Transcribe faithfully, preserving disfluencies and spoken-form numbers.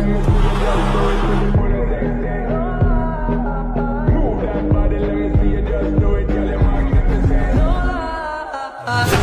Move that body, let me see you just do it, girl, you're magnificent.